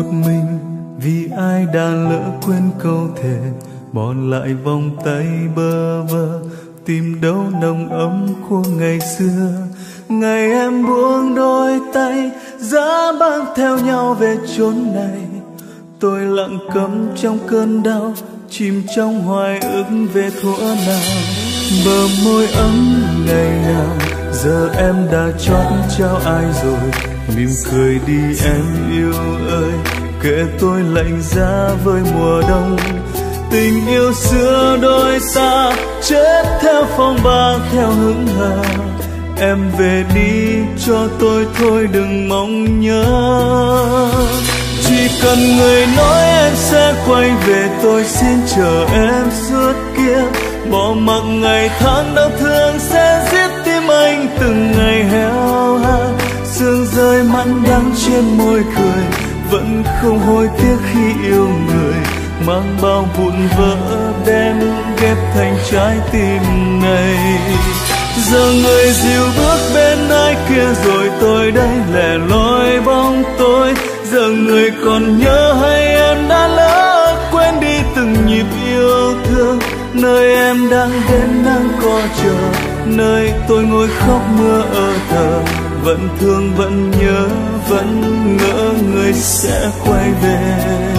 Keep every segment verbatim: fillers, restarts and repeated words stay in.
một mình vì ai đã lỡ quên câu thề, bỏ lại vòng tay bơ vơ tìm đâu nồng ấm của ngày xưa. Ngày em buông đôi tay giá băng theo nhau về chốn này, tôi lặng câm trong cơn đau, chìm trong hoài ức về thuở nào. Bờ môi ấm ngày nào giờ em đã chót trao ai rồi, mỉm cười đi em yêu ơi, kệ tôi lạnh giá với mùa đông. Tình yêu xưa đôi ta chết theo phong ba theo hững hờ, em về đi cho tôi thôi đừng mong nhớ. Chỉ cần người nói em sẽ quay về, tôi xin chờ em suốt kiếp. Bỏ mặc ngày tháng đau thương sẽ giết tim anh từng ngày heo hắt. Sương rơi mặn đắng trên môi cười, vẫn không hối tiếc khi yêu người. Mang bao vụn vỡ đem ghép thành trái tim này. Giờ người dìu bước bên ai kia rồi, tôi đây lẻ loi bóng tối. Giờ người còn nhớ hay em đã lỡ quên đi từng nhịp yêu thương. Nơi em đang đến đang có chờ, nơi tôi ngồi khóc mưa ơ thờ. Vẫn thương vẫn nhớ vẫn ngỡ người sẽ quay về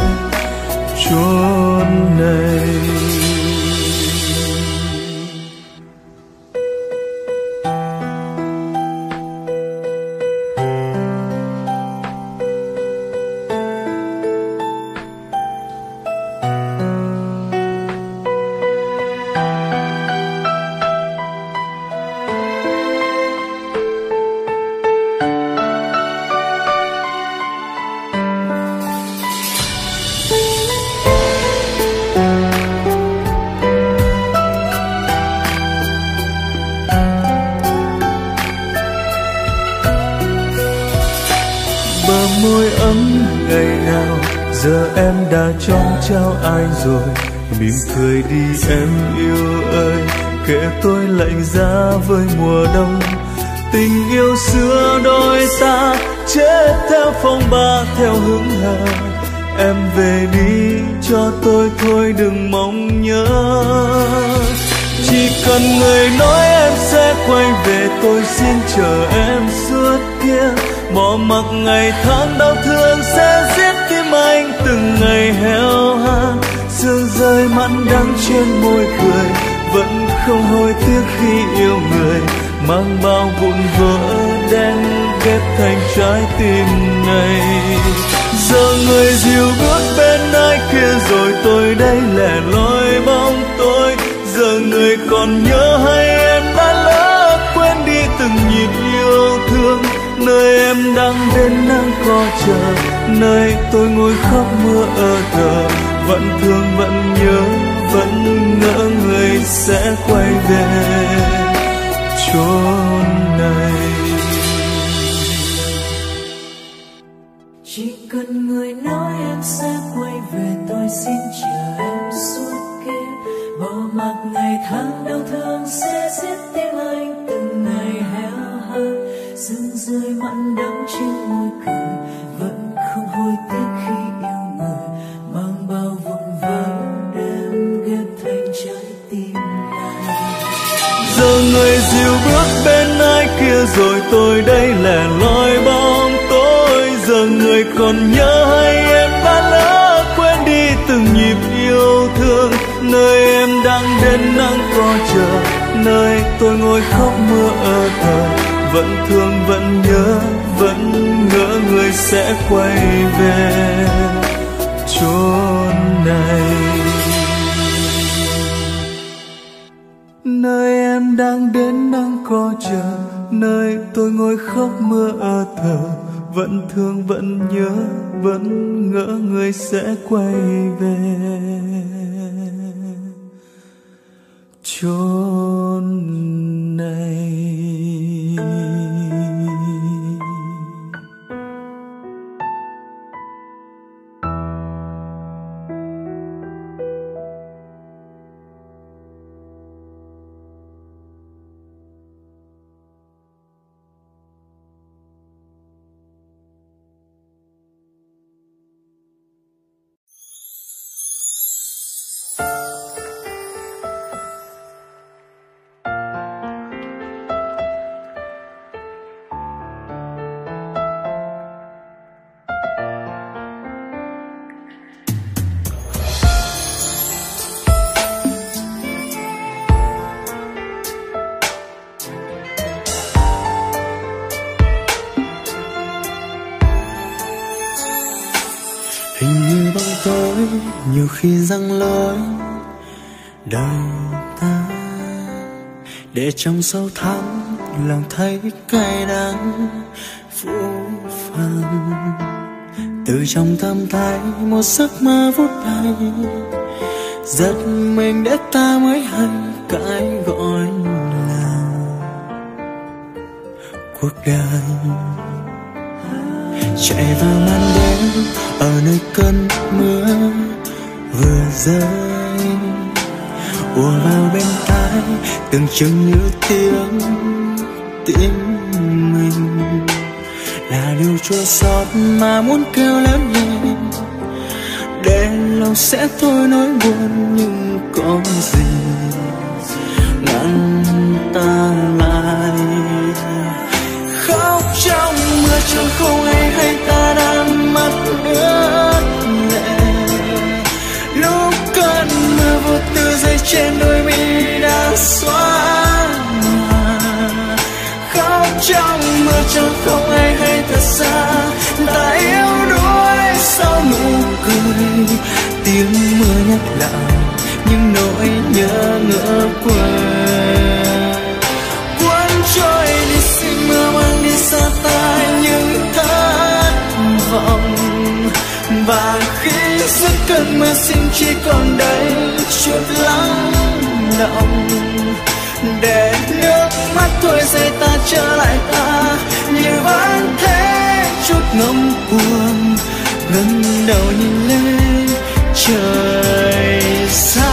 chốn này. Môi ấm ngày nào giờ em đã chọn trao ai rồi, mỉm cười đi em yêu ơi, kệ tôi lạnh giá với mùa đông. Tình yêu xưa đôi ta chết theo phong ba theo hững hờ, em về đi cho tôi thôi đừng mong nhớ. Chỉ cần người nói em sẽ quay về, tôi xin chờ em suốt kiếp. Bỏ mặc ngày tháng đau thương sẽ giết tim anh từng ngày heo hắt. Sương rơi mặn đắng trên môi cười, vẫn không hối tiếc khi yêu người. Mang bao vụn vỡ đen ghép thành trái tim này. Giờ người dìu bước bên ai kia rồi, tôi đây lẻ loi bóng tối. Giờ người còn nhớ hay em đã lỡ quên đi từng nhịp yêu thương. Nơi em đang đến đang có chờ, nơi tôi ngồi khóc mưa ơ thờ. Vẫn thương vẫn nhớ vẫn ngỡ người sẽ quay về chốn này. Chỉ cần người nói em sẽ quay về, tôi xin chờ em suốt kiếp. Bỏ mặc ngày tháng đau thương sẽ giết tim anh từng ngày heo hắt. Sương rơi mặn đắng trên môi cười, vẫn không hối tiếc khi yêu người. Mang bao vụn vỡ đem ghép thành trái tim này. Giờ người dìu bước bên ai kia rồi, tôi đây lẻ loi bóng tối. Giờ người còn nhớ hay em đã lỡ quên đi từng nhịp yêu thương. Nơi em đang đến đang có chờ, nơi tôi ngồi khóc mưa ơ thờ. Vẫn thương vẫn nhớ vẫn ngỡ người sẽ quay về chốn này. Nơi em đang đến đang có chờ, nơi tôi ngồi khóc mưa ơ thờ. Vẫn thương vẫn nhớ vẫn ngỡ người sẽ quay về chốn này. Tình như bóng tối nhiều khi giăng lối đời ta, để trong sâu thẳm lòng thấy cay đắng phũ phàng. Từ trong tâm thấy một giấc mơ vút bay, giật mình để ta mới hay cái gọi là cuộc đời. Chạy vào màn đêm ở nơi cơn mưa vừa rơi, ùa vào bên tai từng chừng như tiếng tim mình, là điều chua xót mà muốn kêu lớn lên để lòng sẽ thôi nỗi buồn, nhưng có gì ngăn ta lại. Khóc trong mưa chẳng không ai hay ta đang mắt ướt lệ, lúc cơn mưa vô tư rơi trên đôi mi đã xóa nhòa. Khóc trong mưa chẳng không ai hay thật xa, ta yếu đuối sau nụ cười, tiếng mưa nhắc lại những nỗi nhớ ngỡ quên. Cuốn trôi đi xin mưa mang đi xa ta những thất vọng, và khi dứt cơn mưa xin chỉ còn đây chút lắng động, để nước mắt thôi rơi ta trở lại ta như vẫn thế chút ngông cuồng, ngẩng đầu nhìn lên trời xa.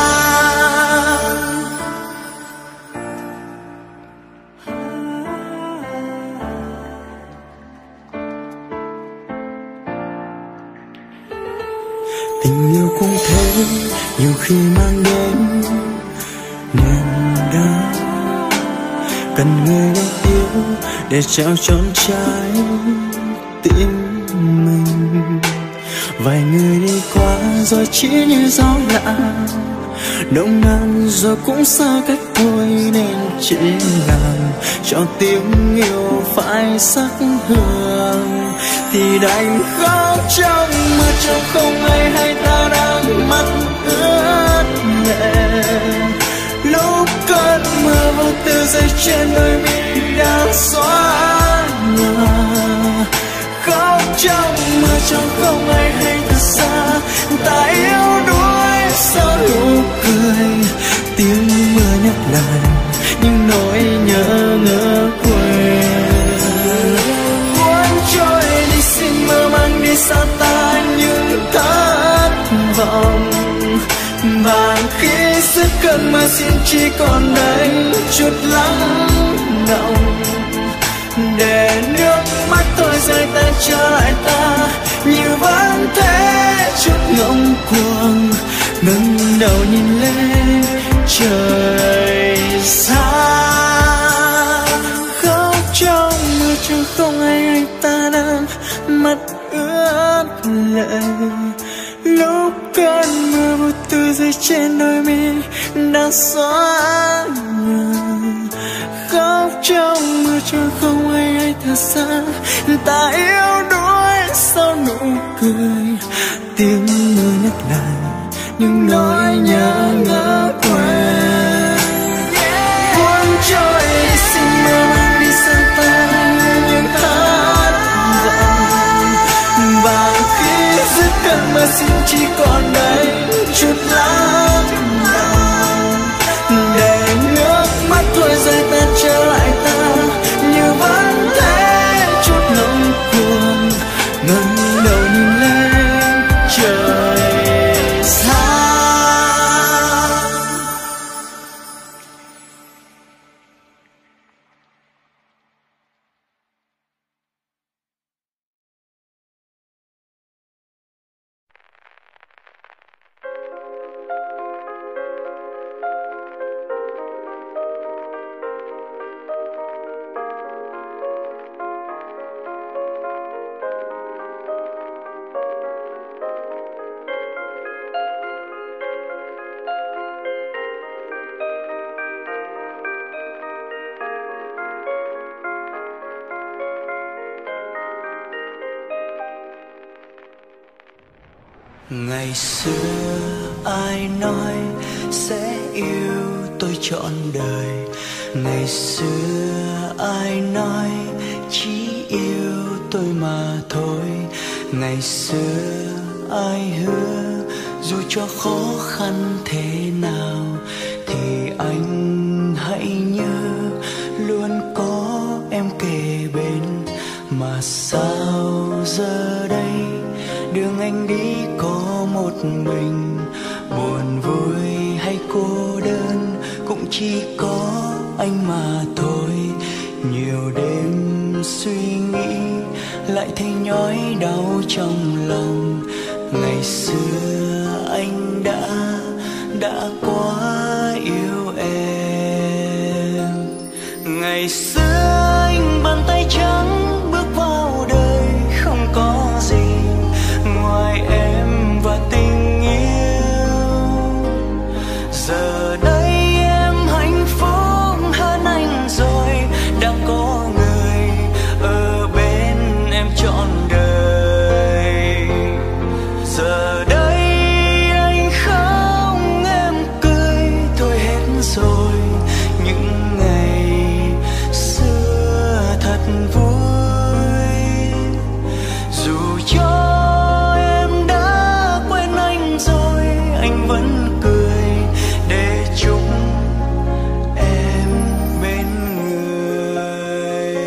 Tình yêu cũng thế, nhiều khi mang đến niềm đau, cần người để yêu để trao trọn trái tim mình. Vài người đi qua rồi chỉ như gió lạ, nồng nàn rồi cũng xa cách thôi, nên chỉ làm cho tiếng yêu phải sắc hương thì đành khóc trong mưa, trong không ai hay ta đang mắt ướt lệ. Lúc cơn mưa vô tư rơi trên đôi mi đã xóa nhòa, khóc trong mưa trong không ai hay thật xa, ta yếu đuối sau nụ cười, tiếng mưa nhắc lại những nỗi nhớ ngỡ quên. Cuốn trôi đi xin mưa mang đi xa ta những thất vọng, và khi dứt cơn mưa xin chỉ còn đây chút lắng động, để nước mắt thôi rơi ta trở lại ta như vẫn thế chút ngông cuồng, ngẩng đầu nhìn lên trời xa. Khóc trong mưa chẳng không ai anh ta đang mắt ướt lệ, lúc cơn mưa vô tư rơi trên đôi mi đã xóa nhòa. Khóc trong mưa chẳng không ai ai thật xa, ta yếu đuối sau nụ cười, tiếng mưa nhắc lại những nỗi nhớ ngỡ quên. Cuốn trôi đi xin mưa mang đi xa ta những thất vọng, và khi dứt cơn mưa xin chỉ còn đây chút lắng động, để nước mắt thôi rơi ta trở lại ta như vẫn thế chút ngông cuồng, ngẩng đầu nhìn lên trời xa. Ngày xưa ai nói sẽ yêu tôi trọn đời, ngày xưa ai nói chỉ yêu tôi mà thôi. Ngày xưa ai hứa dù cho khó khăn thế nào thì anh hãy nhớ luôn có em kề bên. Mà sao giờ đây đường anh đi có một mình, buồn vui hay cô đơn cũng chỉ có anh mà thôi. Nhiều đêm suy nghĩ lại thấy nhói đau trong lòng. Ngày xưa anh đã đã quá yêu em. Ngày xưa anh bàn tay trắng bước vào đời, không có gì ngoài em và tình yêu. Giờ đây em hạnh phúc hơn anh rồi, đã có người ở bên em trọn đời. Giờ đây anh không em cười thôi hết rồi, những ngày xưa thật vui. Dù cho em đã quên anh rồi, anh vẫn cười để chúc em bên người.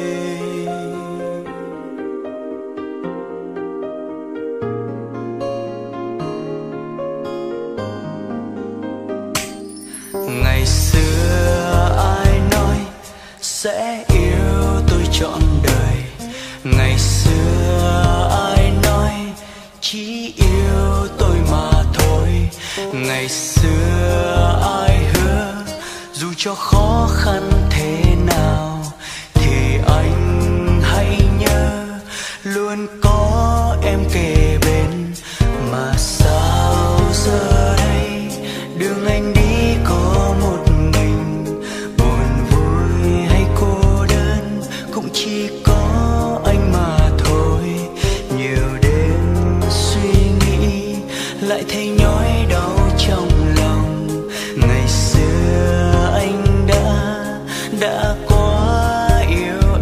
Ngày xưa ai nói sẽ yêu tôi trọn đời, ngày xưa ai nói chỉ yêu tôi mà thôi. Ngày xưa ai hứa dù cho khó khăn thế nào thì anh hãy nhớ luôn có em kề bên. Mà sao giờ đây đường anh đi có một mình, buồn vui hay cô đơn cũng chỉ có anh mà thôi. Nhiều đêm suy nghĩ lại thấy nhói đau trong lòng. Ngày xưa anh đã đã quá yêu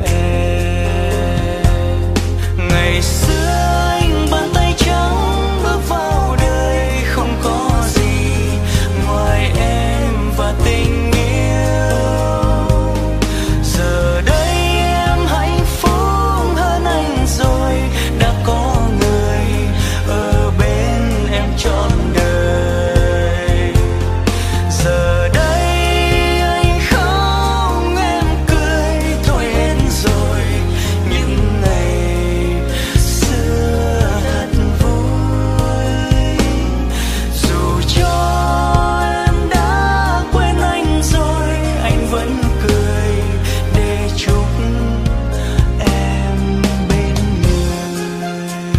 em. Ngày xưa anh bàn tay trắng bước vào đời, không có gì ngoài em và tình yêu. Giờ đây em hạnh phúc hơn anh rồi, đã có người ở bên em trọn đời. Giờ đây anh không em cười thôi hết rồi, những ngày xưa thật vui. Dù cho em đã quên anh rồi, anh vẫn cười để chúc em bên người.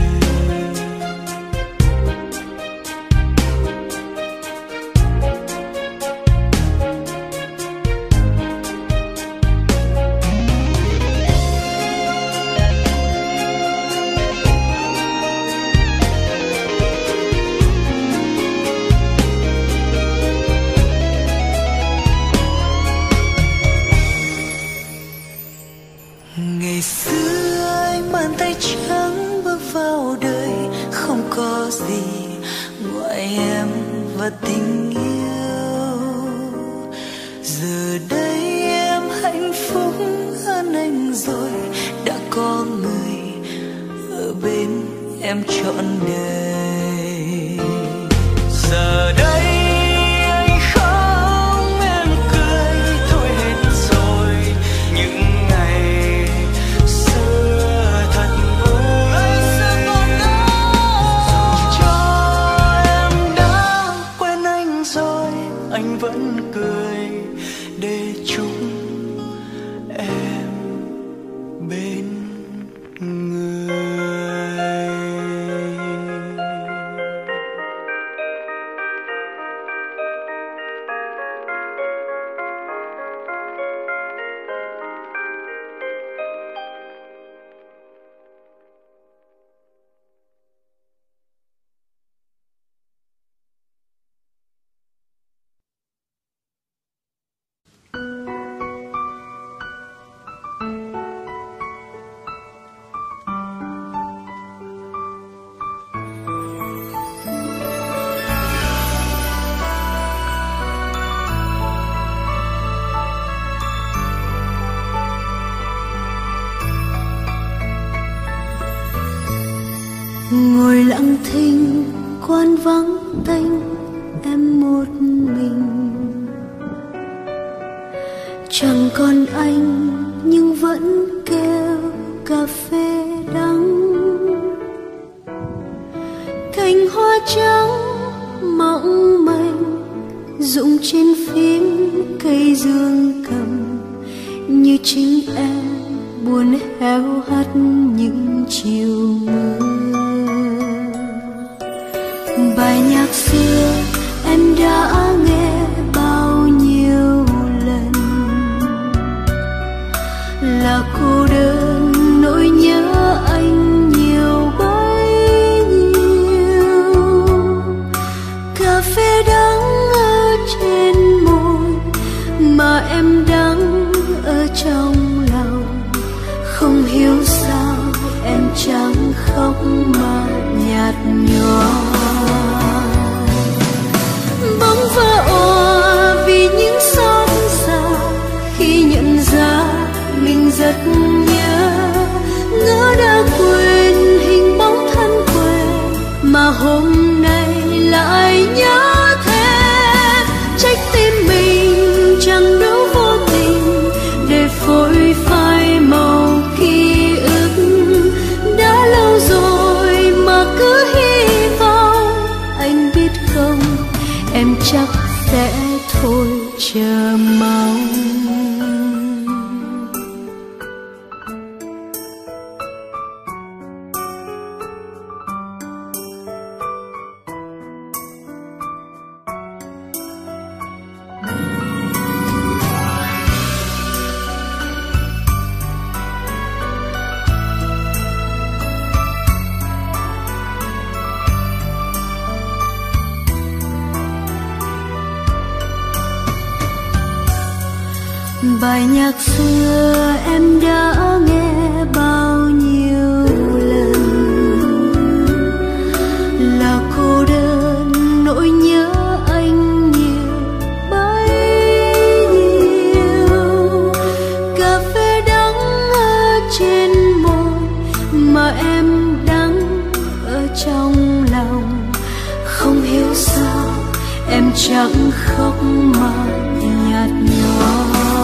Ngày xưa anh bàn tay trắng bước vào đời, không có gì ngoài em và tình yêu. Giờ đây em hạnh phúc hơn anh rồi, đã có người ở bên em trọn đời. Giờ đây anh không em cười thôi hết rồi, những ngày xưa thật vui. Dù cho em đã quên anh rồi, anh vẫn cười để chúc em bên người. quan vắng tênh em một mình. Chẳng còn anh nhưng vẫn kêu cà phê đắng. Cành hoa trắng mỏng manh rụng trên phím cây dương cầm, như chính em buồn héo hắt những chiều mưa. Bài nhạc xưa em đã nghe bao nhiêu lần, là cô đơn nỗi nhớ anh nhiều bấy nhiêu. Cà phê đắng ở trên môi mà em đắng ở trong lòng. Không hiểu sao em chẳng khóc mà nhạt nhòa. Bỗng vỡ òa vì những xót xa khi nhận ra mình rất nhớ. Ngỡ đã quên hình bóng thân quen mà hôm nay lại nhớ thêm. Trách tim mình chẳng đủ vô tình để phôi phai màu ký ức. Đã lâu rồi mà cứ hy vọng, anh biết không, em chắc sẽ thôi chờ mong. Bài nhạc xưa em đã nghe bao nhiêu lần, là cô đơn nỗi nhớ anh nhiều bấy nhiêu. Cà phê đắng ở trên môi mà em đắng ở trong lòng. Không hiểu sao em chẳng khóc mà nhạt nhòa.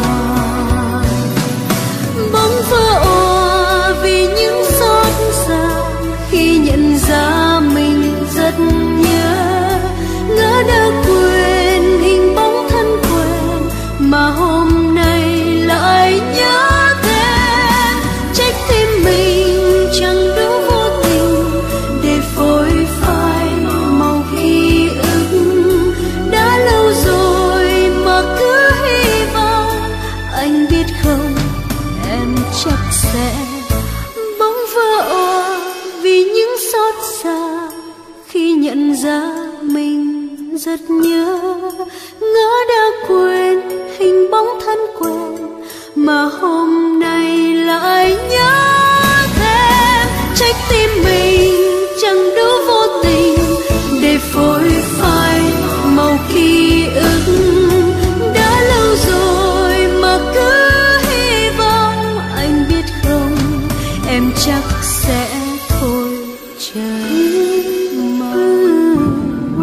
Bỗng vỡ òa vì những xót xa khi nhận ra mình rất nhớ. Ngỡ đã quên hình bóng thân quen mà hôm nay lại nhớ thêm. Trách tim mình chẳng đủ vô tình để phôi phai màu ký ức. Đã lâu rồi mà cứ hy vọng, anh biết không, em chắc sẽ bỗng vỡ òa vì những xót xa khi nhận ra mình rất nhớ. Ngỡ đã quên hình bóng thân quen mà hôm nay lại nhớ thêm. Trách tim mình chẳng đủ vô tình để phôi phai màu ký ức. Đã lâu rồi mà cứ em chắc sẽ thôi chờ mong.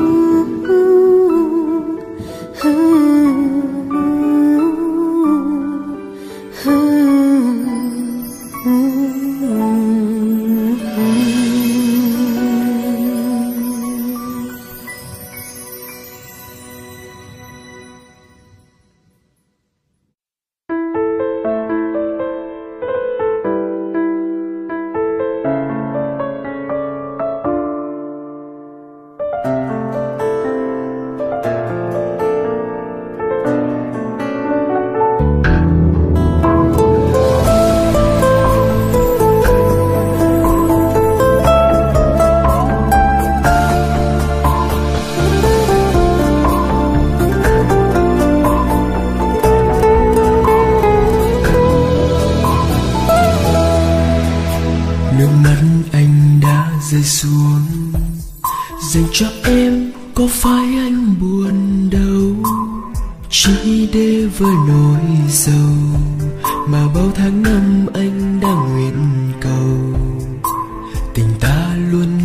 rơi xuống dành cho em. Có phải anh buồn đâu, chỉ để với nỗi sầu mà bao tháng năm anh đang nguyện cầu. Tình ta luôn luôn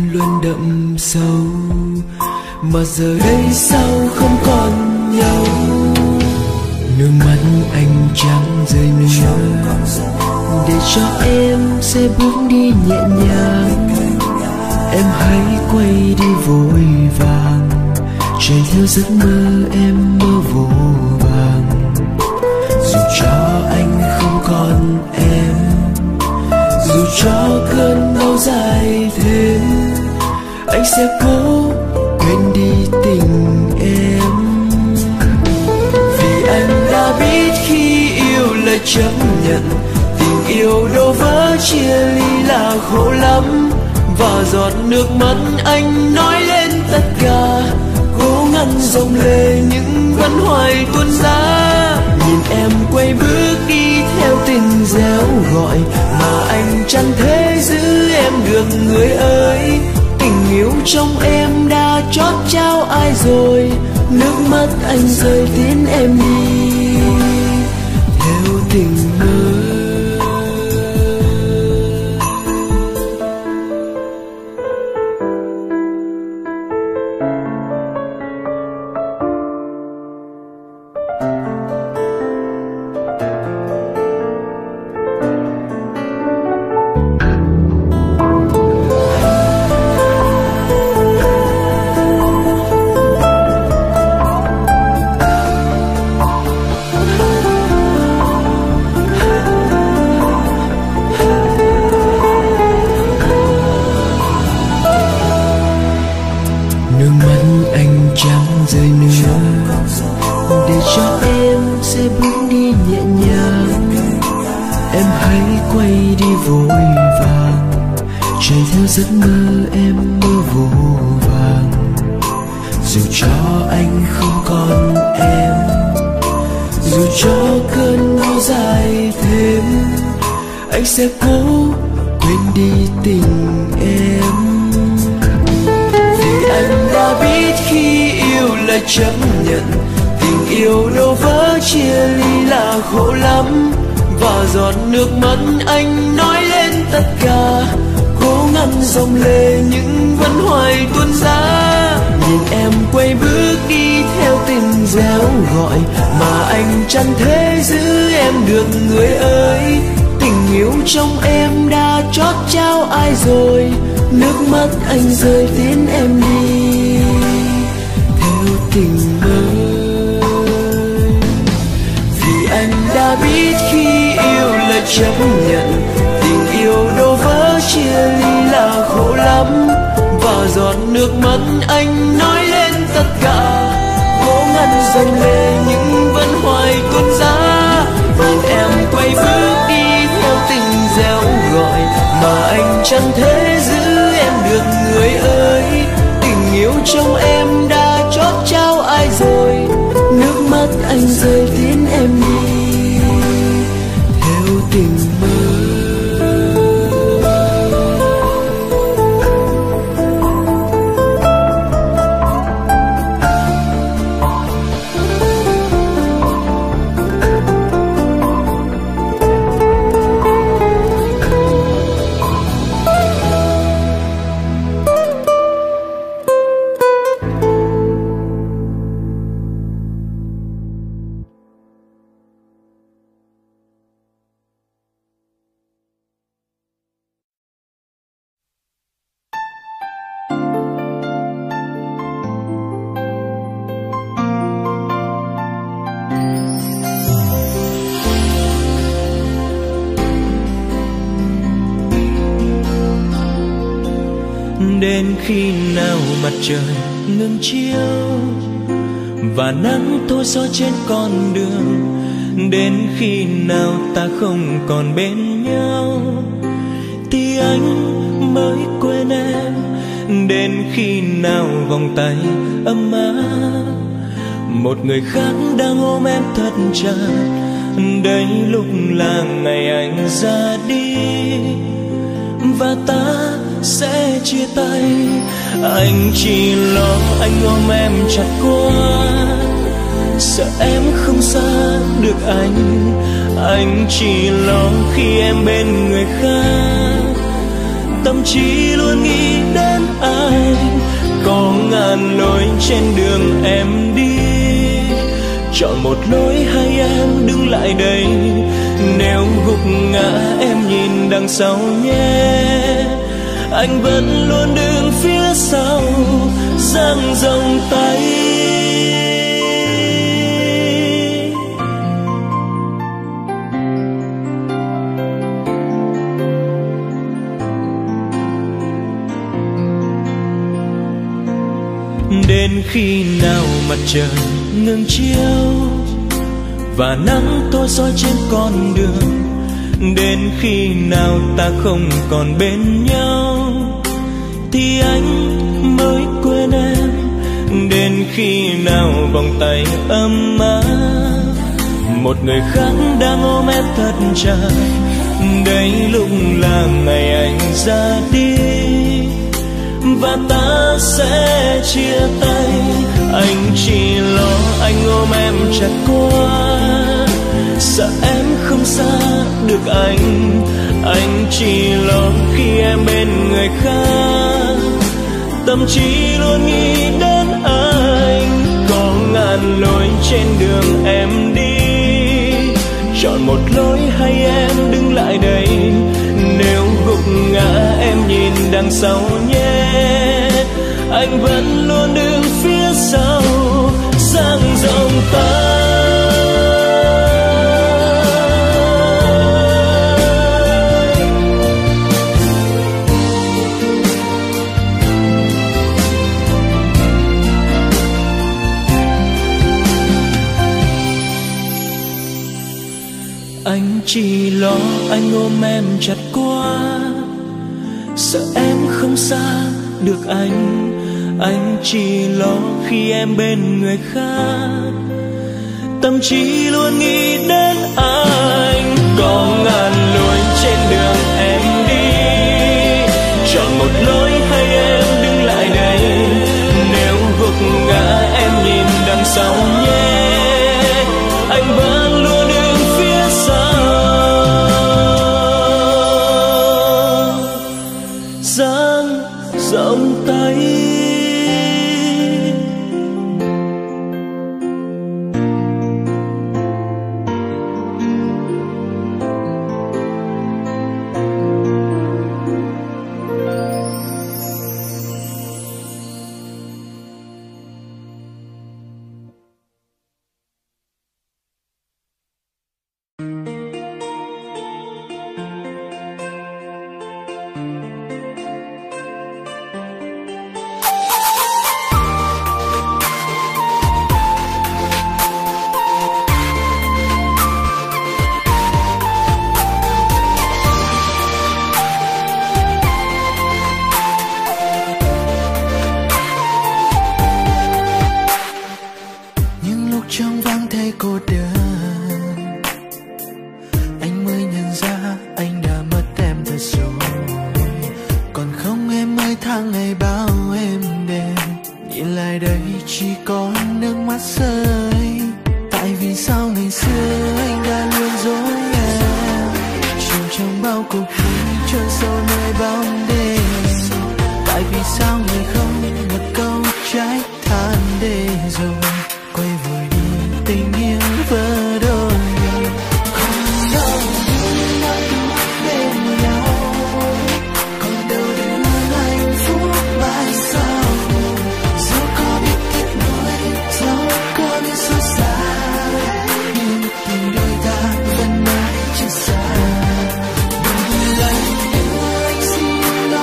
đậm sâu, mà giờ đây sao không còn nhau. Nước mắt anh chẳng rơi nữa, để cho em sẽ bước đi nhẹ nhàng. Em hãy quay đi vội vàng, chạy theo giấc mơ em mơ vô vàng. Dù cho anh không còn em, dù cho cơn đau dài thêm, anh sẽ cố quên đi tình em. Vì anh đã biết khi yêu là chấp nhận, tình yêu đổ vỡ chia ly là khổ lắm. Và giọt nước mắt anh nói lên tất cả, cố ngăn dòng lệ nhưng vẫn hoài tuôn ra. Nhìn em quay bước đi theo tình réo gọi, mà anh chẳng thể giữ em được người ơi. Tình yêu trong em đã chót trao ai rồi, nước mắt anh rơi tiến em đi theo tình mơ. Giấc mơ em mơ vô vàng. Dù cho anh không còn em, dù cho cơn đau dài thêm, anh sẽ cố quên đi tình em. Vì anh đã biết khi yêu là chấp nhận, tình yêu đổ vỡ chia ly là khổ lắm. Và giọt nước mắt anh nói lên tất cả, cố ngăn dòng lệ nhưng vẫn hoài tuôn ra. Nhìn em quay bước đi theo tình réo gọi, mà anh chẳng thể giữ em được người ơi. Tình yêu trong em đã chót trao ai rồi, nước mắt anh rơi tiến em đi theo tình mơ. Vì anh đã biết khi yêu là chấp nhận, tình yêu đổ vỡ chia ly là khổ lắm. Và giọt nước mắt anh nói lên tất cả, cố ngăn dòng lệ nhưng vẫn hoài tuôn ra. Nhìn em quay bước đi theo tình réo gọi, mà anh chẳng thể giữ em được người ơi. Tình yêu trong em đã chót trao ai rồi, nước mắt anh rơi tiến em đi theo tình mơ. Đến khi nào mặt trời ngừng chiếu và nắng thôi gió trên con đường, đến khi nào ta không còn bên nhau thì anh mới quên em. Đến khi nào vòng tay ấm áp một người khác đang ôm em thật chặt, đây lúc là ngày anh ra đi và ta sẽ chia tay. Anh chỉ lo anh ôm em chặt quá, sợ em không xa được anh. Anh chỉ lo khi em bên người khác tâm trí luôn nghĩ đến anh. Có ngàn lối trên đường em đi, chọn một lối hay em đứng lại đây. Nếu gục ngã em nhìn đằng sau nhé, anh vẫn luôn đứng phía sau dang rộng tay. Đến khi nào mặt trời ngừng chiếu và nắng tối soi trên con đường, đến khi nào ta không còn bên nhau thì anh mới quên em. Đến khi nào vòng tay ấm áp một người khác đang ôm em thật chặt, đây lúc là ngày anh ra đi và ta sẽ chia tay. Anh chỉ lo anh ôm em chặt quá, sợ em không xa được anh. Anh chỉ lo khi em bên người khác, tâm trí luôn nghĩ đến anh. Có ngàn lối trên đường em đi, chọn một lối hay em đứng lại đây. Nếu gục ngã em nhìn đằng sau nhé, anh vẫn luôn đứng phía sau dang rộng tay. Anh chỉ lo anh ôm em chặt quá, sợ em không xa được anh. Anh chỉ lo khi em bên người khác, tâm trí luôn nghĩ đến anh. Có ngàn lối trên đường em đi, chọn một lối hay em đứng lại đây. Nếu gục ngã em nhìn đằng sau nhé, anh vẫn luôn đứng phía sau dang rộng tay.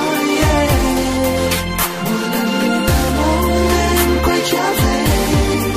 Hãy subscribe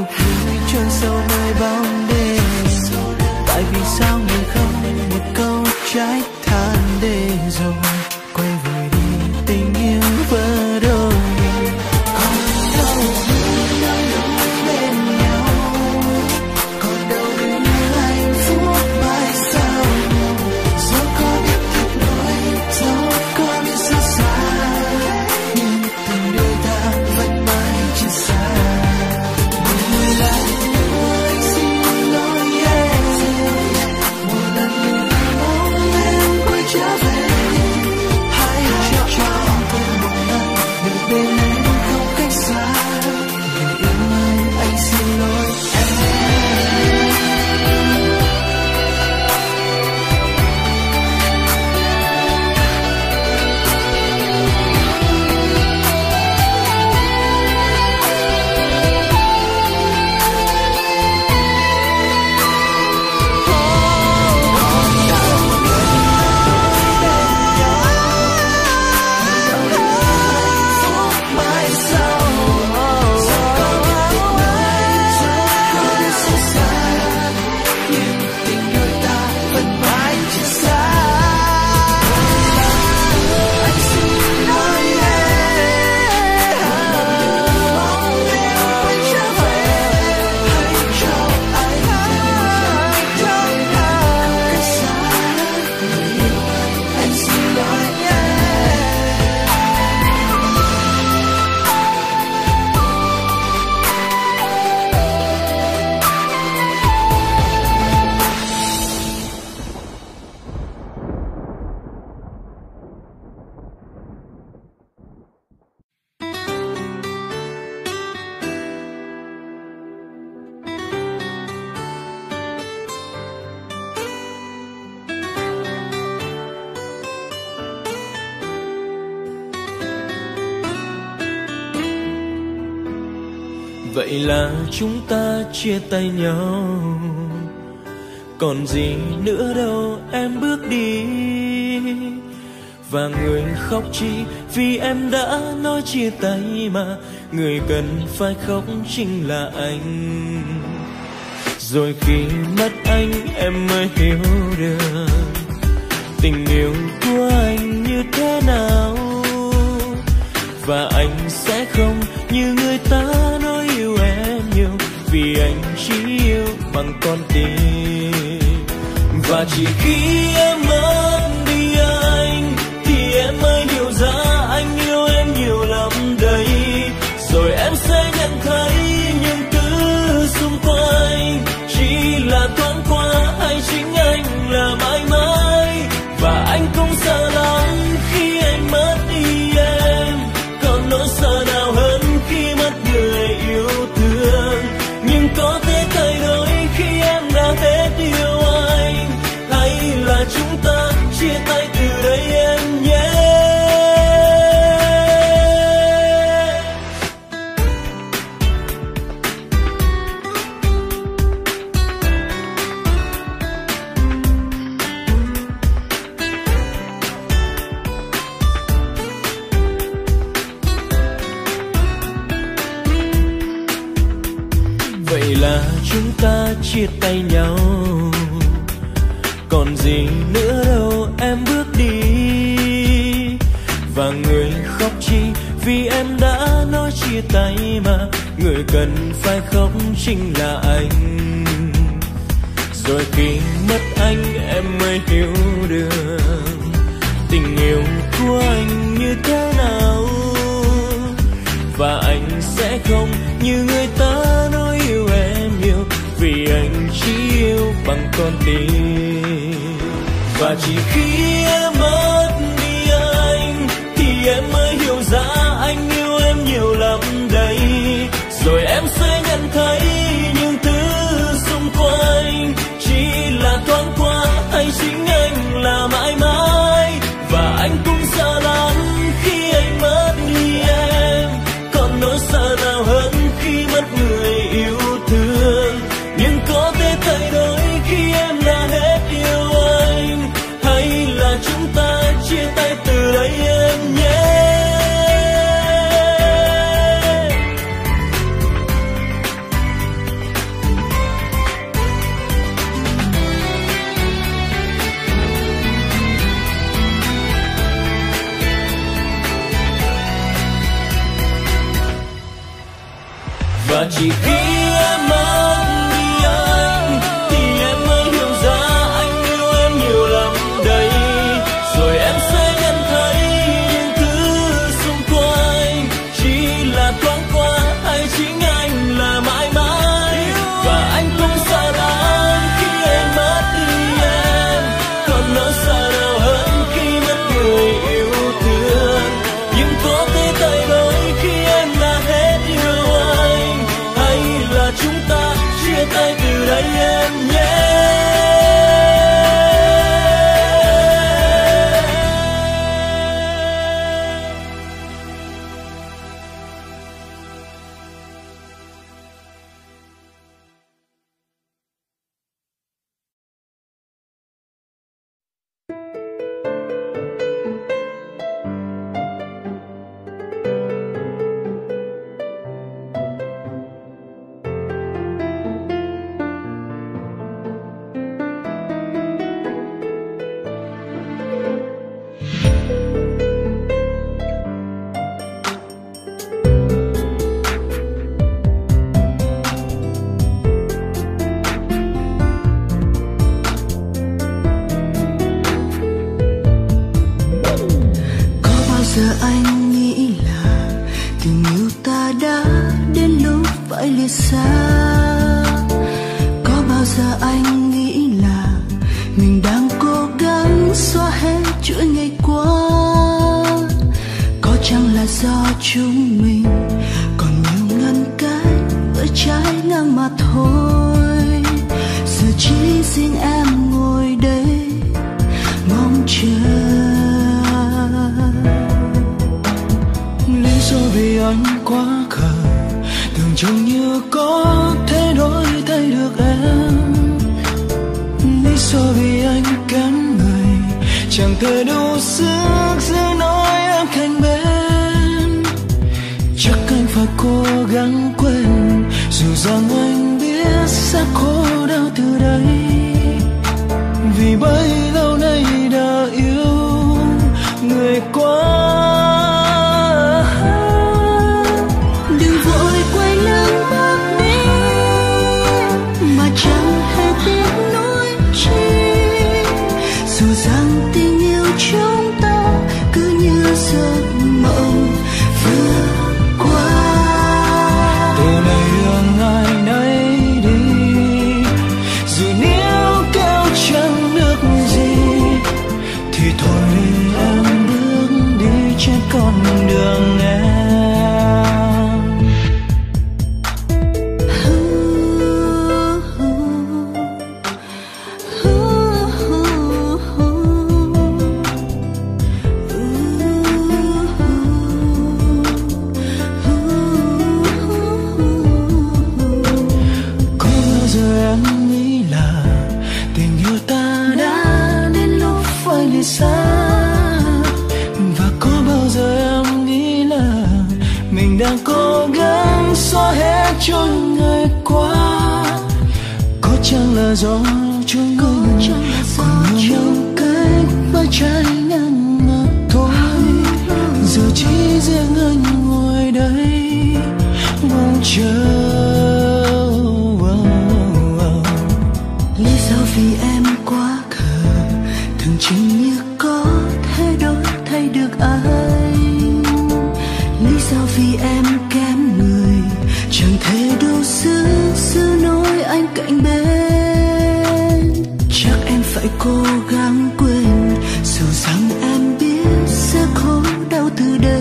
người chôn sâu nơi bóng đêm. Tại vì sao người không một câu trái than để rồi quay về đi tình yêu vỡ đôi. Còn đâu những năm bên nhau, còn đâu những hạnh phúc mãi sau. Dẫu có biết thật đôi, dẫu có biết xa xa, nhưng tình đôi ta vẫn mãi chưa xa. Một lần nữa anh xin lỗi em, một lần nữa mong em quay trở về. Hãy cho cho tôi một lần được bên em không cách xa. Người yêu ơi, anh xin lỗi em. Vậy là chúng ta chia tay nhau, còn gì nữa đâu em bước đi. Và người khóc chi vì em đã nói chia tay, mà người cần phải khóc chính là anh. Rồi khi mất anh em mới hiểu được tình yêu của anh như thế nào. Và anh sẽ không như người ta nói yêu em nhiều, vì anh chỉ yêu bằng con tim. Và chỉ khi em mất đi anh thì em mới hiểu ra anh yêu em nhiều lắm đấy. Rồi em sẽ nhận thấy những thứ xung quanh chỉ là thoáng qua, hay chính anh là mãi mãi. Và anh cũng sợ lắm khi anh mất đi em, còn nỗi sợ nào hơn khi mất người yêu thương. Nhưng có thể thay đổi khi em đã hết yêu anh, hay là chúng ta chia tay từ đây em nhé. Vậy là chúng ta chia tay nhau, còn gì nữa đâu em bước đi. Và người khóc chi vì em đã nói chia tay, mà người cần phải khóc chính là anh. Rồi khi mất anh em mới hiểu được tình yêu của anh như thế nào. Và anh sẽ không như người ta nói yêu em nhiều, vì anh chỉ yêu bằng con tim. Và chỉ khi em mất đi anh thì em mới hiểu ra anh yêu em nhiều lắm đấy. Rồi em sẽ nhận thấy những thứ xung quanh chỉ là thoáng qua, hay chính anh là mãi mãi. Và anh cũng sợ lắm khi anh mất đi em, còn nỗi sợ nào hơn khi mất người yêu thương. Nhưng có thể thay đổi khi em đã hết yêu anh, hay là chúng Và chỉ khi em mất đi anh thì em mới hiểu ra anh yêu em nhiều lắm đấy. Rồi em sẽ nhận thấy những thứ xung quanh chỉ là thoáng qua, hay chính anh là mãi mãi. Và anh cũng xa lắm khi em mất đi em, còn nó xa nào hơn khi mất người yêu thương. Nhưng có thể thay đổi khi em đã hết yêu anh, hay là chúng ta chia tay từ đây em nhé. Anh nghĩ là tình yêu ta đã đến lúc phải lìa xa. Có bao giờ anh nghĩ là mình đang cố gắng xóa hết chuỗi ngày qua? Có chăng là do chúng mình còn nhiều ngăn cách ở trái ngang mà thôi. Giờ chỉ riêng em ngồi đây mong chờ. Lý do vì anh quá khờ, tưởng chừng như có thể đổi thay được em. Lý do vì anh kém người, chẳng thể đủ sức giữ nói em cạnh bên. Chắc anh phải cố gắng quên, dù rằng anh biết sẽ khổ đau từ đây. Vì bấy lâu nay đã yêu người quá. Đang cố gắng xóa hết cho ngày qua. Có chăng là do chúng mình còn nhiều ngăn cách với trái ngang mà thôi. Giờ chỉ riêng anh ngồi đây mong chờ. Lý do vì em quá khờ, tưởng chừng như có thể đổi thay được anh. Lý do vì em kém người, chẳng thể đủ sức giữ nỗi anh cạnh bên. Chắc em phải cố gắng quên, dù rằng em biết sẽ khổ đau từ đây.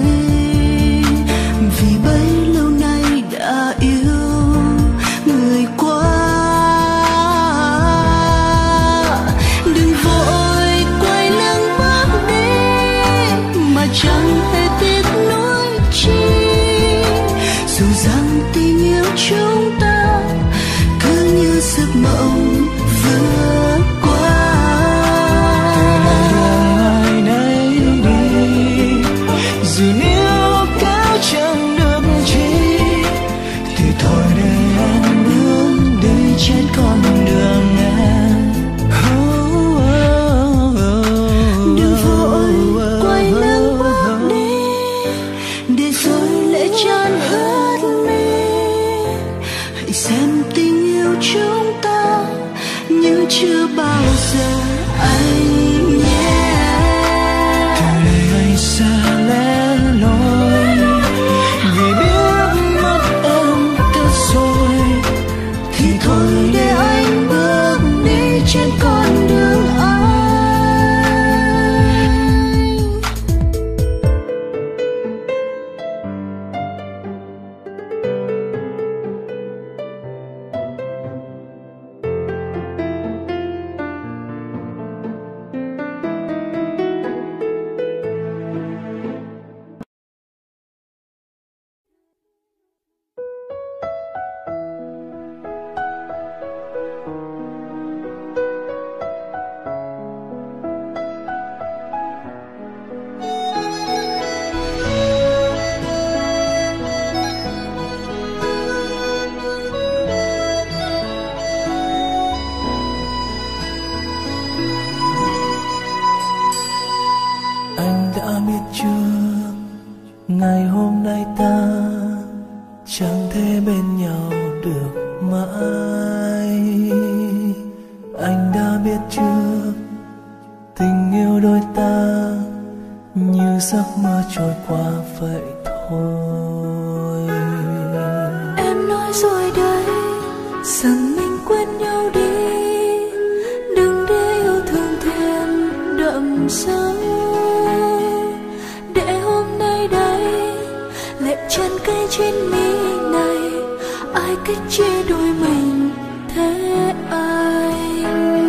Vì bấy lâu nay đã yêu người quá. Đừng vội quay lưng bước đi, mà chẳng hề tiếc nuối chi. Dù rằng tình yêu chúng ta cứ như giấc mộng vừa qua. chúng ta như chưa bao giờ anh nhé. Từng ngày xa lẻ loi vì biết mất em thật rồi, thì thôi để anh bước đi trên con đường anh. Anh đã biết chưa, ngày hôm nay ta chẳng thể bên nhau được mãi. Anh đã biết chưa, tình yêu đôi ta như giấc mơ trôi qua vậy thôi. Em nói rồi đấy, rằng mình quên nhau đi, đừng để yêu thương thêm đậm sâu. Để hôm nay đây, lệ chân cây trên mi này, ai cách chia đôi mình thế anh.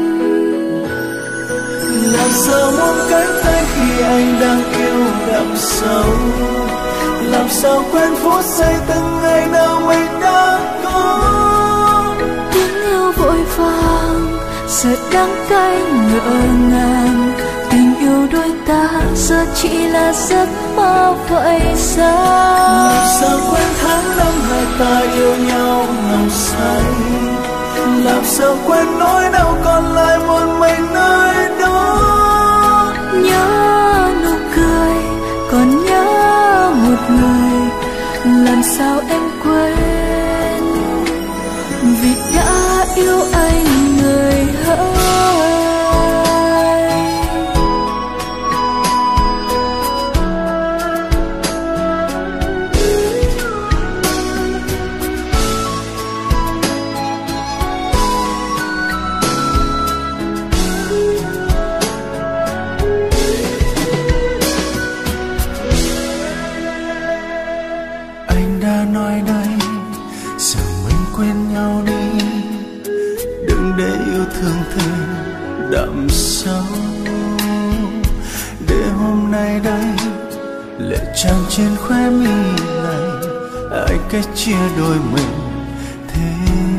Làm sao buông cánh tay khi anh đang yêu đậm sâu, làm sao quên phút giây từng ngày nào mình đã có. Tiếng yêu vội vàng giờ đắng cay ngỡ ngàng, tình yêu đôi ta giờ chỉ là giấc mơ vậy sao. Làm sao quên tháng năm hai ta yêu nhau nồng say, làm sao quên nỗi đau còn lại một mình nơi đó. Nhớ nụ cười còn nhớ một người, làm sao em quên vì đã yêu anh người hỡi. Anh đã nói đây, giờ mình quên nhau đi, đừng để yêu thương thêm đậm sâu. Để hôm nay đây, lệ tràn trên khóe mi này, ai cách chia đôi mình thế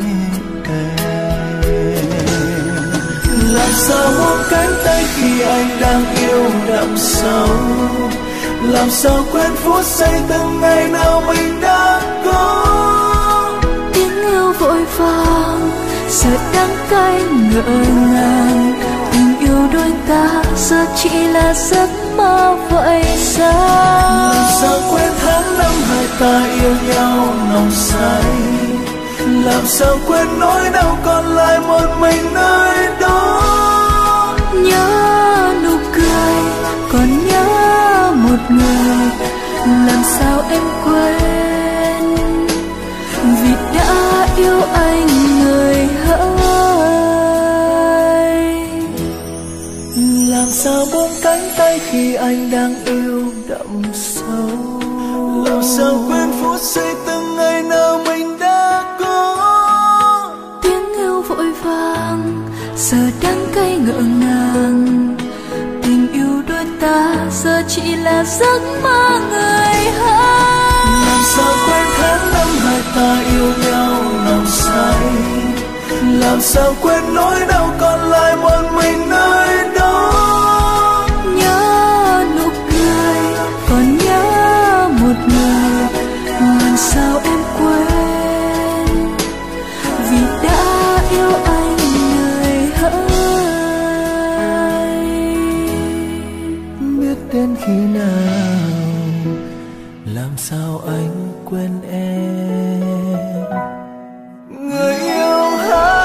em. Làm sao buông cánh tay khi anh đang yêu đậm sâu, làm sao quên phút giây từng ngày nào mình đã có. Tiếng yêu vội vàng giờ đắng cay ngỡ ngàng, tình yêu đôi ta giờ chỉ là giấc mơ vậy sao. Làm sao quên tháng năm hai ta yêu nhau nồng say, làm sao quên nỗi đau còn lại một mình nơi đó. Nhớ nụ cười còn nhớ một người, làm sao em quên vì đã yêu anh người hỡi. Làm sao buông cánh tay khi anh đang yêu đậm sâu, làm sao quên phút giây từng ngày nào mình đã có. Tiếng yêu vội vàng giờ đắng cay ngỡ ngàng, tình yêu đôi ta giờ chỉ là giấc mơ người hỡi. Làm sao quên tháng năm hai ta yêu nhau nồng say, làm sao quên nỗi đau còn lại một mình nơi đó. Nhớ nụ cười còn nhớ một người, làm sao em quên vì đã yêu anh người hỡi. Biết đến khi nào, làm sao anh quên em người yêu hỡi.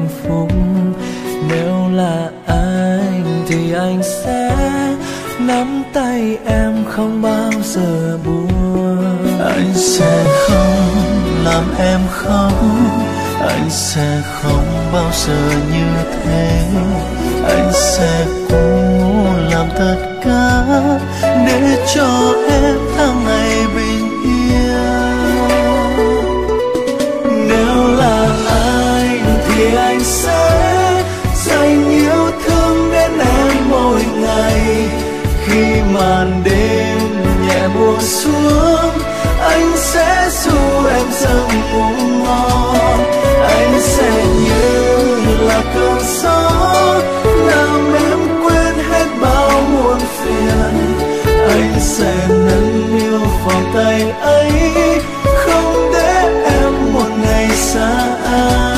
phúc. Nếu là anh thì anh sẽ nắm tay em không bao giờ buông. Anh sẽ không làm em khóc, anh sẽ không bao giờ như thế. Anh sẽ cố làm tất cả để cho em tháng ngày bình yên. Nếu là anh thì anh sẽ dành yêu thương đến em mỗi ngày. Khi màn đêm nhẹ buông xuống, anh sẽ ru em giấc ngủ ngon. Anh sẽ như là cơn gió làm em quên hết bao muộn phiền. Anh sẽ nâng niu vòng tay ấy, không để em một ngày xa anh.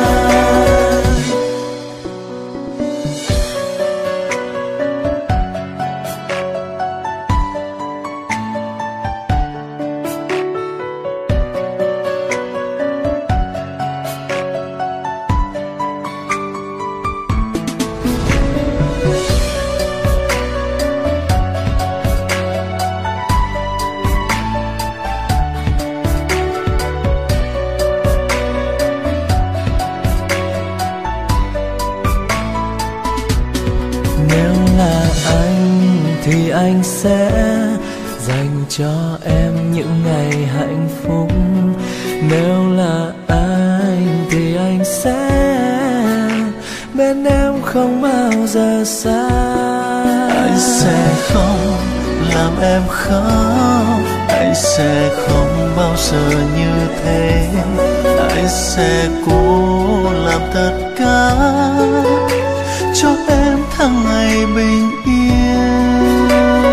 Thì anh sẽ dành cho em những ngày hạnh phúc. Nếu là anh thì anh sẽ bên em không bao giờ xa. Anh sẽ không làm em khóc, anh sẽ không bao giờ như thế. Anh sẽ cố làm tất cả cho em tháng ngày bình yên.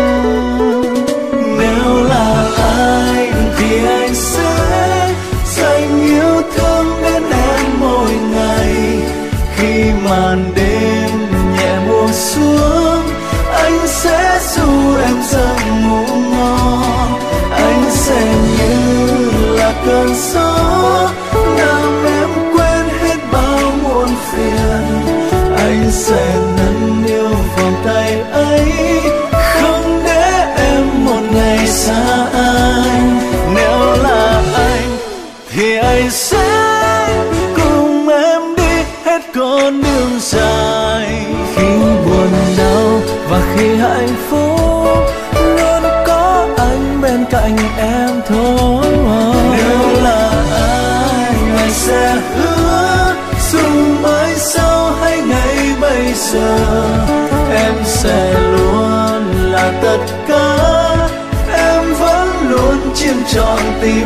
Nếu là anh thì anh sẽ dành yêu thương đến em mỗi ngày. Khi màn đêm nhẹ buông xuống, anh sẽ ru em giấc ngủ ngon. Anh sẽ như là cơn gió làm em quên hết bao muộn phiền. Anh sẽ nâng niu vòng tay ấy, không để em một ngày xa anh. Nếu là anh thì anh sẽ cùng em đi hết con đường dài. Khi buồn đau và khi hạnh phúc, luôn có anh bên cạnh em thôi. Nếu là anh, anh sẽ hứa dù mai sau hay ngày bây giờ, em sẽ luôn là tất cả. Em vẫn luôn chiếm trọn tim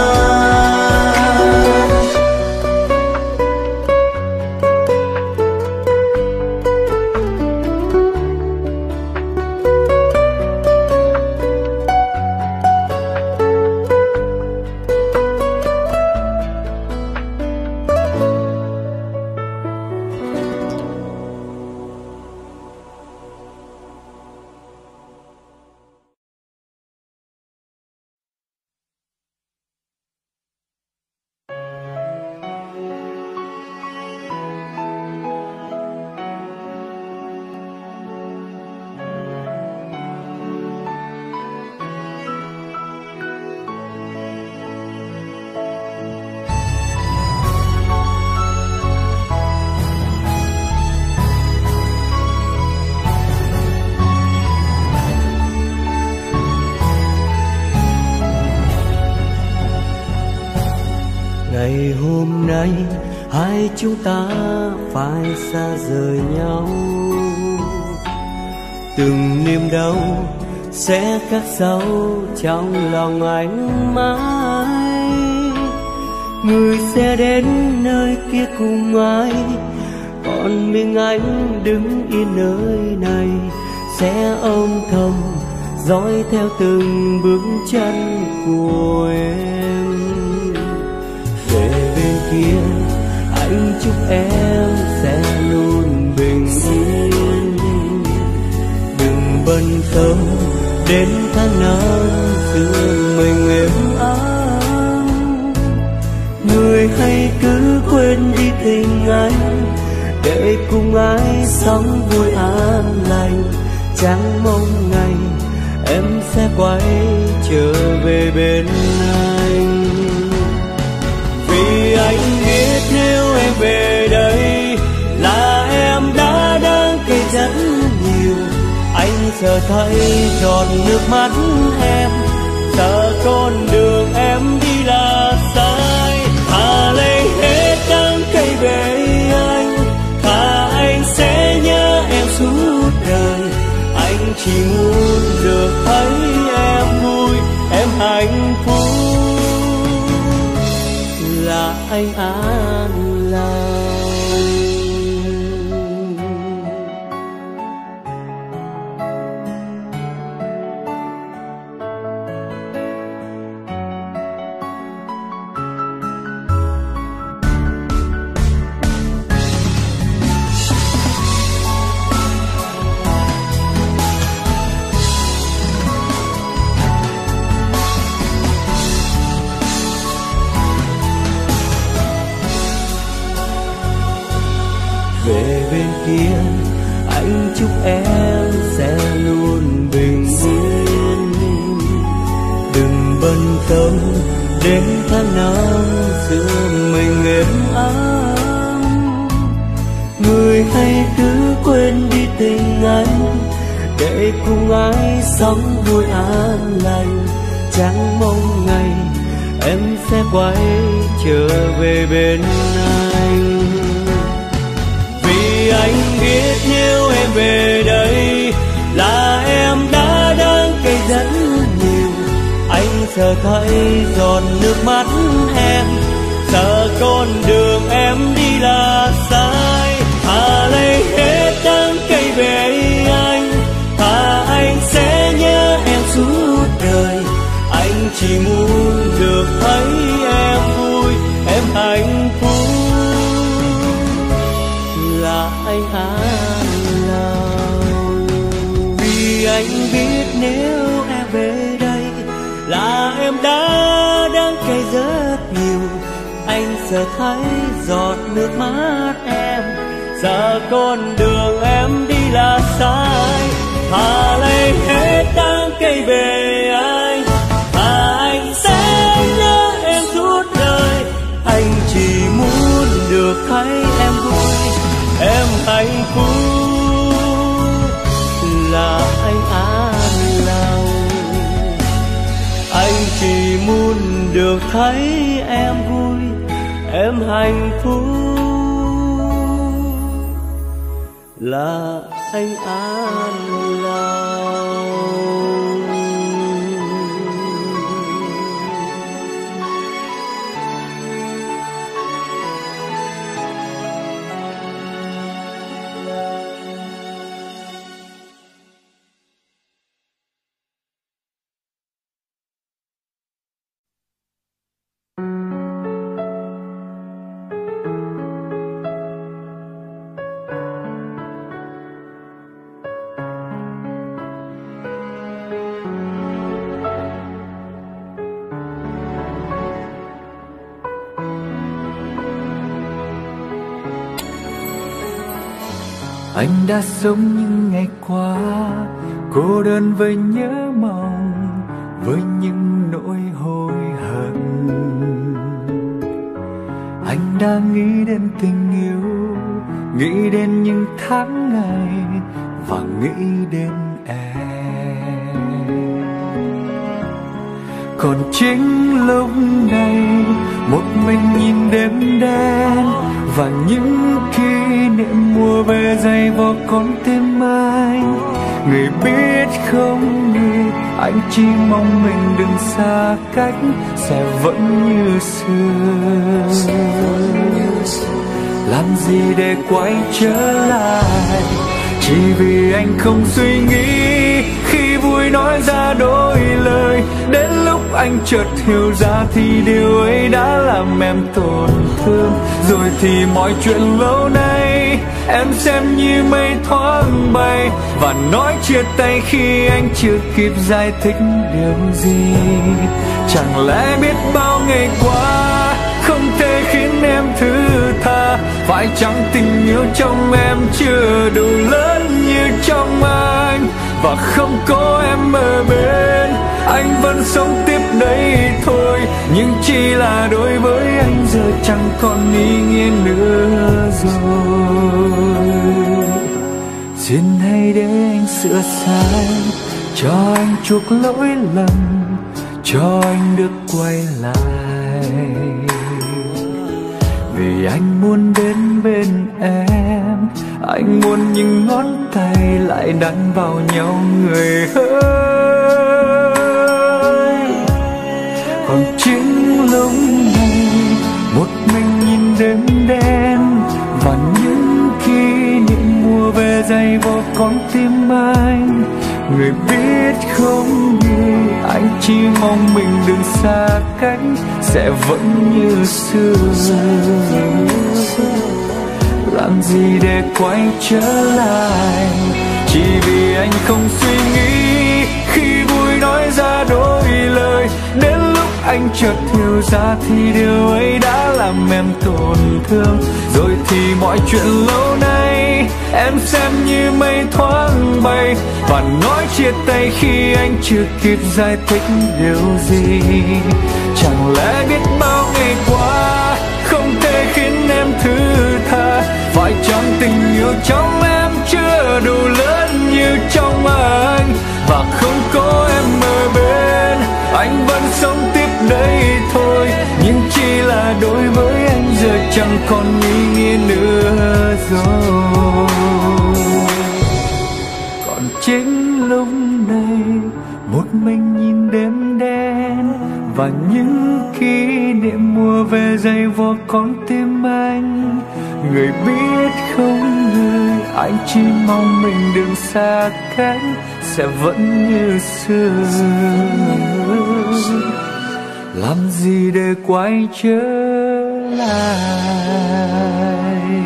anh. Ngày hôm nay hai chúng ta phải xa rời nhau, từng niềm đau sẽ khắc sâu trong lòng anh mãi. Người sẽ đến nơi kia cùng ai, còn mình anh đứng yên nơi này, sẽ âm thầm dõi theo từng bước chân của em. Về bên kia anh chúc em sẽ luôn bình yên, đừng bận tâm đến tháng năm giữa mình êm ấm. Người Người hãy cứ quên đi tình anh, để cùng ai sống vui an lành. Chẳng mong ngày em sẽ quay trở về bên anh. Vì anh biết nếu em về đây là em đã đáng cây rất nhiều. Anh sợ thấy tròn nước mắt em, sợ con đường em đi là sai. Thà lấy hết đắng cay về anh, thà anh sẽ nhớ em suốt đời. Anh chỉ muốn được thấy em vui, em hạnh phúc, là anh an lòng. Về bên kia anh chúc em sẽ luôn bình yên. Đừng bận tâm đến tháng năm giữa mình êm ấm. Người hãy cứ quên đi tình anh, để cùng ai sống vui an lành. Chẳng mong ngày em sẽ quay trở về bên anh. Vì anh biết nếu em về đây là em đã đáng cây rất nhiều. Anh sợ thấy giọt nước mắt em, sợ con đường em đi là sai. Thà lấy hết đắng cay về anh, thà anh sẽ nhớ em suốt đời. Anh chỉ muốn được thấy em vui, em hạnh phúc, là anh an lòng. Vì anh biết nếu em về đây là em đã đáng cay rất nhiều. Anh sợ thấy giọt nước mắt em, sợ con đường em đi là sai. Thà lấy hết đắng cay về anh, thà anh sẽ nhớ em suốt đời. Anh chỉ muốn được thấy em vui, em hạnh phúc, là anh an lòng. Anh chỉ muốn được thấy em vui, em hạnh phúc, là anh an lòng. Anh đã sống những ngày qua cô đơn với nhớ mong, với những nỗi hối hận. Anh đã nghĩ đến tình yêu, nghĩ đến những tháng ngày và nghĩ đến em. Còn chính lúc này một mình nhìn đêm đen và những kỷ niệm mùa về dày vào con tim anh. Người biết không người, anh chỉ mong mình đừng xa cách, sẽ vẫn như xưa. Làm gì để quay trở lại, chỉ vì anh không suy nghĩ khi vui nói ra đôi lời. Đến lúc anh chợt hiểu ra thì điều ấy đã làm em tổn thương. Rồi thì mọi chuyện lâu nay em xem như mây thoáng bay, và nói chia tay khi anh chưa kịp giải thích điều gì. Chẳng lẽ biết bao ngày qua không thể khi Phải chăng tình yêu trong em chưa đủ lớn như trong anh, và không có em ở bên anh vẫn sống tiếp đây thôi. Nhưng chỉ là đối với anh giờ chẳng còn ý nghĩa nữa rồi. Xin hãy để anh sửa sai, cho anh chuộc lỗi lầm, cho anh được quay lại. Vì anh muốn đến bên em, anh muốn những ngón tay lại đánh vào nhau người ơi. Còn chính lúc này một mình nhìn đêm đen, và những kỷ niệm mùa về dày vào con tim anh. Người biết không đi, anh chỉ mong mình đừng xa cách, sẽ vẫn như xưa. Làm gì để quay trở lại, chỉ vì anh không suy nghĩ khi vui nói ra đôi lời. Đến lúc anh chợt hiểu ra thì điều ấy đã làm em tổn thương. Rồi thì mọi chuyện lâu nay em xem như mây thoáng bay, và nói chia tay khi anh chưa kịp giải thích điều gì. Chẳng lẽ biết bao ngày qua không thể khiến em thứ tha, phải chăng tình yêu trong em chưa đủ lớn như trong anh, và không có em ở bên anh vẫn sống tiếp đây thôi. Nhưng chỉ là đối với anh giờ chẳng còn ý nghĩa nữa rồi. Còn chính lúc này một mình nhìn đêm đen, và những kỷ niệm mùa về dày vào con tim anh. Người biết không người, anh chỉ mong mình đừng xa cách, sẽ vẫn như xưa. Làm gì để quay trở lại.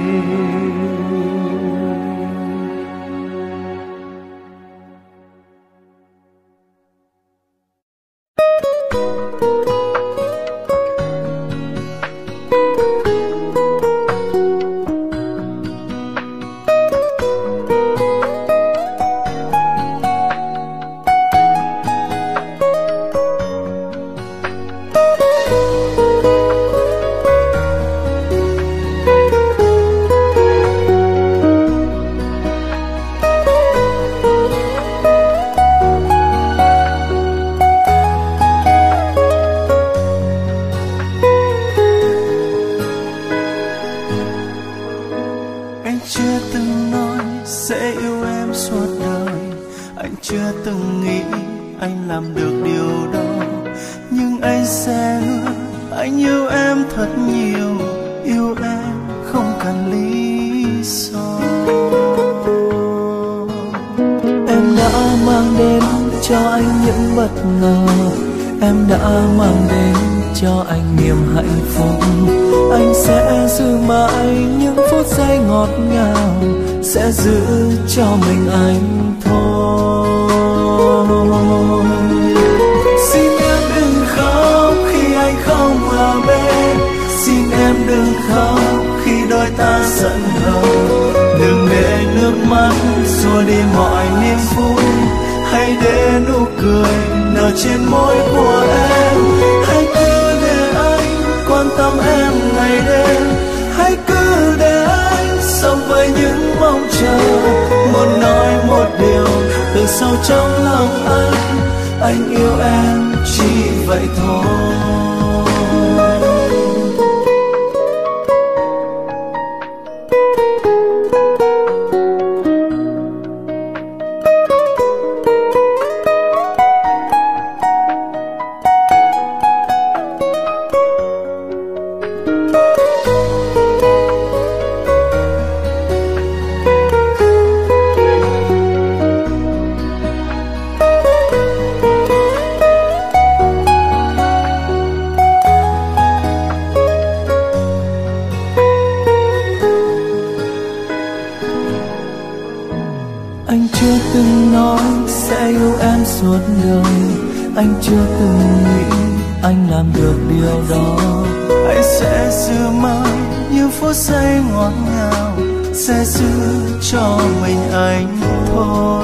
Sẽ giữ cho mình anh thôi. Xin em đừng khóc khi anh không ở bên, xin em đừng khóc khi đôi ta giận hờn. Đừng để nước mắt xua đi mọi niềm vui, hãy để nụ cười nở trên môi của em. Hãy cứ để anh quan tâm em ngày đêm, hãy cứ để anh sống với những mong chờ. Một nói một điều từ sâu trong lòng anh, anh yêu em chỉ vậy thôi. Anh chưa từng nghĩ anh làm được điều đó. Hãy sẽ xưa mai những phút giây ngọt ngào sẽ giữ cho mình anh thôi.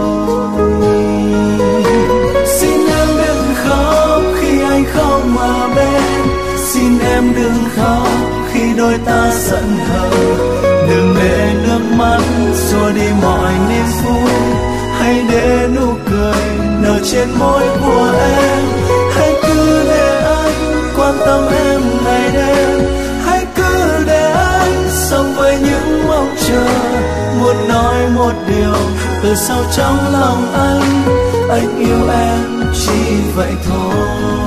Xin em đừng khóc khi anh không ở bên, xin em đừng khóc khi đôi ta giận hờn. Đừng để nước mắt xua đi mọi niềm vui, hãy để nụ cười nở trên môi của em. Hãy cứ để anh quan tâm em ngày đêm, hãy cứ để anh sống với những mong chờ. Muốn nói một điều từ sâu trong lòng anh, anh yêu em chỉ vậy thôi.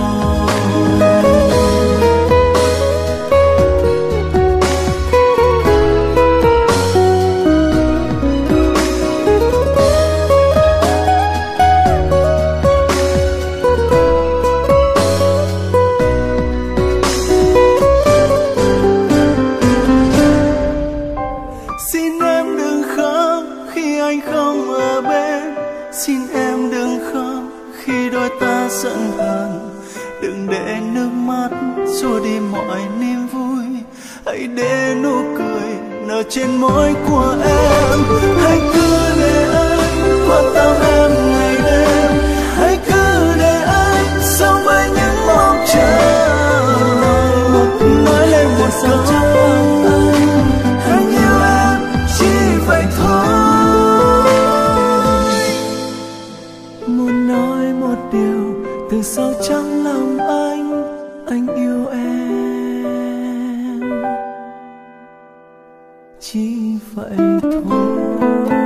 Xin em đừng khóc khi anh không ở bên, xin em đừng khóc khi đôi ta giận hờn. Đừng để nước mắt xua đi mọi niềm vui, hãy để nụ cười nở trên môi của em. Hãy cứ để anh quan tâm em ngày đêm, hãy cứ để anh sống với những mong chờ. Nói lên một câu trong lòng anh, anh yêu em chỉ vậy thôi. Muốn nói một điều từ sâu trong lòng anh, anh yêu em chỉ vậy thôi.